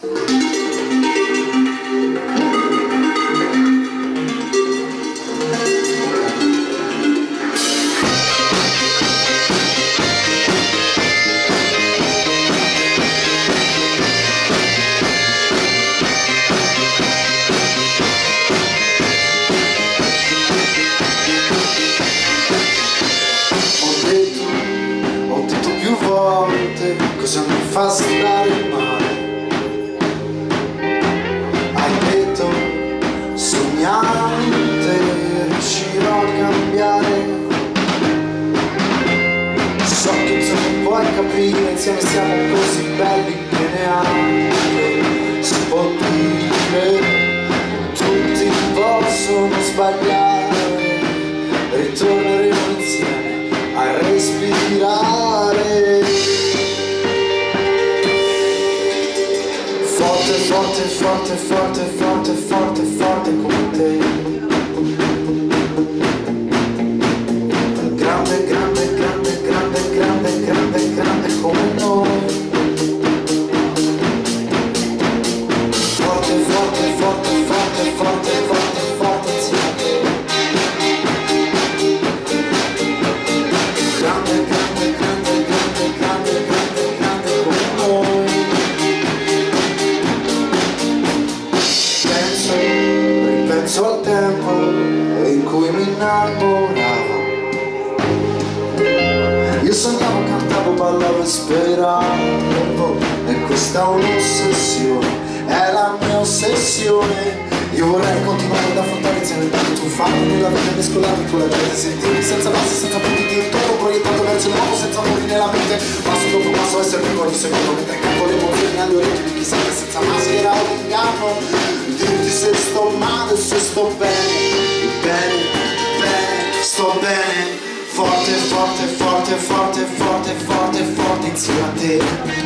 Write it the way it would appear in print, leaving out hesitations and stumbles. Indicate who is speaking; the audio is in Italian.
Speaker 1: Cosa mi fa stare male? Hai detto sognante, riuscirò a cambiare. So che tu non puoi capire, insieme siamo così belli che neanche si può dire. Tutti possono sbagliare, ritorneremo insieme a respirare. Forte, forte, forte, forte, forte, forte come te. Grande, grande, grande, grande, grande, grande, grande come noi. Forte, forte, forte, forte, forte, forte, forte insieme a te. Grande, grande, grande, grande, grande, grande, grande come noi. Penso al tempo in cui mi innamoravo. Io sognavo, cantavo, ballavo e speravo. E questa è un'ossessione, è la mia ossessione. Io vorrei continuare ad affrontare insieme tanto tuffarmi la vita, mescolarmi con la gente, sentirmi senza passi, senza punti di ritorno, proiettato verso il mondo senza amori nella mente. Passo dopo passo essere vivo ogni secondo, mentre canto le emozioni alle orecchie di chi sente senza maschera o inganno. Dirti se sto male, se sto bene, bene, bene, sto bene. Forte, forte, forte, forte, forte, forte, forte insieme a te.